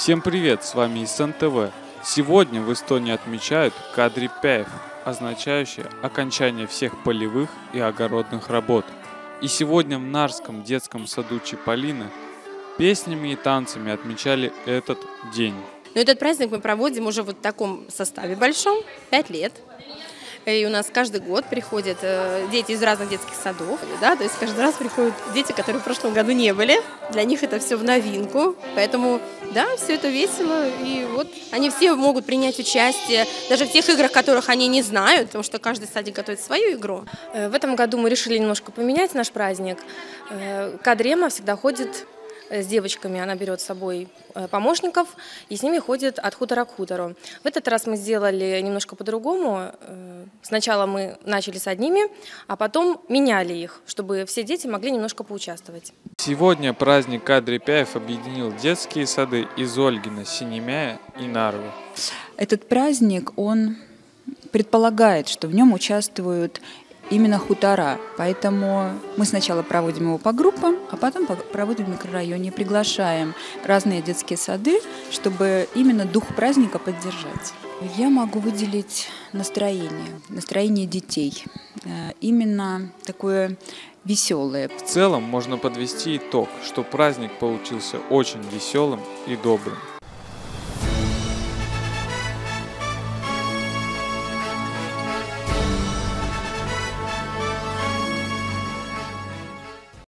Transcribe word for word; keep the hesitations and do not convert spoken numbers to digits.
Всем привет, с вами ИСН ТВ. Сегодня в Эстонии отмечают Кадри Пяев, означающее окончание всех полевых и огородных работ. И сегодня в Нарском детском саду Чиполлино песнями и танцами отмечали этот день. Но этот праздник мы проводим уже вот в таком составе большом, пять лет. И у нас каждый год приходят э, дети из разных детских садов, да, то есть каждый раз приходят дети, которые в прошлом году не были. Для них это все в новинку, поэтому, да, все это весело, и вот они все могут принять участие, даже в тех играх, которых они не знают, потому что каждый садик готовит свою игру. В этом году мы решили немножко поменять наш праздник. Кадрема всегда ходит с девочками, она берет с собой помощников и с ними ходит от хутора к хутору. В этот раз мы сделали немножко по-другому. Сначала мы начали с одними, а потом меняли их, чтобы все дети могли немножко поучаствовать. Сегодня праздник Кадри Пяев объединил детские сады из Ольгина, Синемяя и Нарвы. Этот праздник, он предполагает, что в нем участвуют именно хутора, поэтому мы сначала проводим его по группам, а потом проводим в микрорайоне, приглашаем разные детские сады, чтобы именно дух праздника поддержать. Я могу выделить настроение, настроение детей, именно такое веселое. В целом можно подвести итог, что праздник получился очень веселым и добрым.